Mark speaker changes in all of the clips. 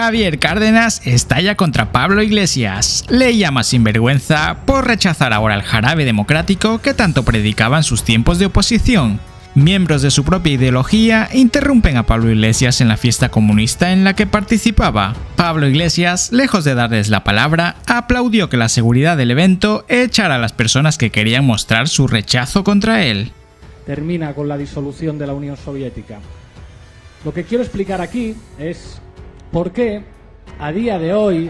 Speaker 1: Javier Cárdenas estalla contra Pablo Iglesias. Le llama sinvergüenza por rechazar ahora el jarabe democrático que tanto predicaba en sus tiempos de oposición. Miembros de su propia ideología interrumpen a Pablo Iglesias en la fiesta comunista en la que participaba. Pablo Iglesias, lejos de darles la palabra, aplaudió que la seguridad del evento echara a las personas que querían mostrar su rechazo contra él.
Speaker 2: Termina con la disolución de la Unión Soviética. Lo que quiero explicar aquí es por qué a día de hoy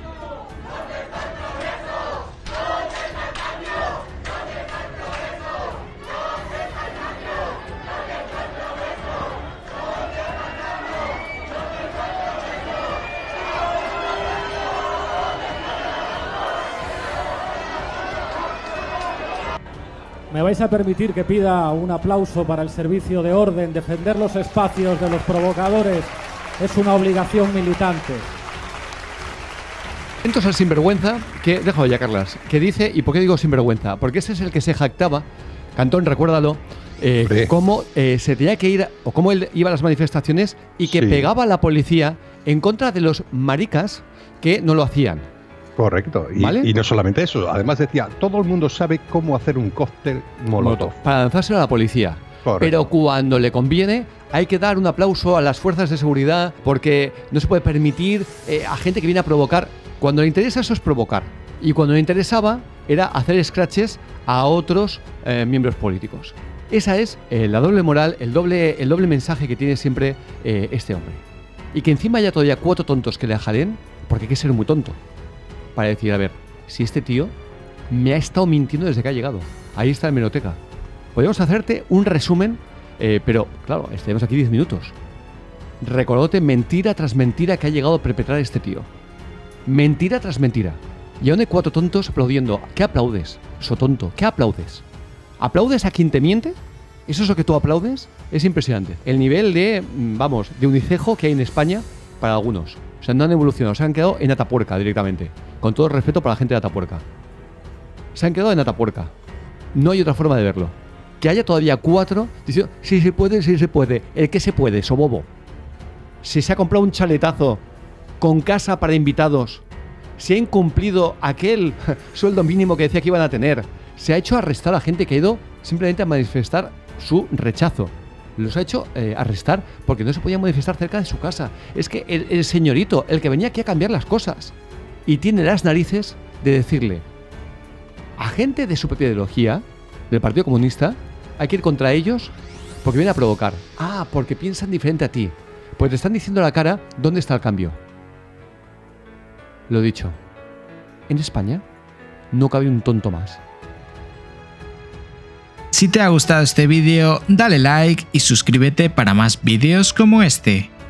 Speaker 2: me vais a permitir que pida un aplauso para el servicio de orden. Defender los espacios de los provocadores es una obligación militante.
Speaker 3: Atentos al sinvergüenza, que, déjalo ya, Carlas, que dice, ¿y por qué digo sinvergüenza? Porque ese es el que se jactaba, Cantón, recuérdalo, cómo se tenía que ir, o cómo él iba a las manifestaciones y que pegaba a la policía en contra de los maricas que no lo hacían.
Speaker 4: Correcto,
Speaker 3: ¿Vale?
Speaker 4: Y no solamente eso, además decía, todo el mundo sabe cómo hacer un cóctel molotov.
Speaker 3: Para lanzárselo a la policía.
Speaker 4: Correcto.
Speaker 3: Pero cuando le conviene, hay que dar un aplauso a las fuerzas de seguridad porque no se puede permitir a gente que viene a provocar. Cuando le interesa eso es provocar. Y cuando le interesaba era hacer scratches a otros miembros políticos. Esa es la doble moral, el doble mensaje que tiene siempre este hombre. Y que encima haya todavía 4 tontos que le jalen, porque hay que ser muy tonto para decir, a ver, si este tío me ha estado mintiendo desde que ha llegado. Ahí está la hemeroteca. Podemos hacerte un resumen, pero claro, estaremos aquí 10 minutos. Recordándote mentira tras mentira que ha llegado a perpetrar este tío. Mentira tras mentira. Y aún hay 4 tontos aplaudiendo. ¿Qué aplaudes, so tonto? ¿Qué aplaudes? ¿Aplaudes a quien te miente? ¿Eso es lo que tú aplaudes? Es impresionante. El nivel de, de unicejo que hay en España para algunos. O sea, no han evolucionado, se han quedado en Atapuerca directamente. Con todo el respeto para la gente de Atapuerca. Se han quedado en Atapuerca. No hay otra forma de verlo. Que haya todavía 4 diciendo, sí se puede, sí se puede. ¿El qué se puede, sobobo? Si se ha comprado un chaletazo con casa para invitados, se ha incumplido aquel sueldo mínimo que decía que iban a tener, se ha hecho arrestar a gente que ha ido simplemente a manifestar su rechazo. Los ha hecho arrestar porque no se podían manifestar cerca de su casa. Es que el señorito, el que venía aquí a cambiar las cosas, y tiene las narices de decirle a gente de su propia ideología, del Partido Comunista, hay que ir contra ellos porque vienen a provocar. Ah, porque piensan diferente a ti. Pues te están diciendo a la cara dónde está el cambio. Lo dicho, en España no cabe un tonto más.
Speaker 1: Si te ha gustado este vídeo, dale like y suscríbete para más vídeos como este.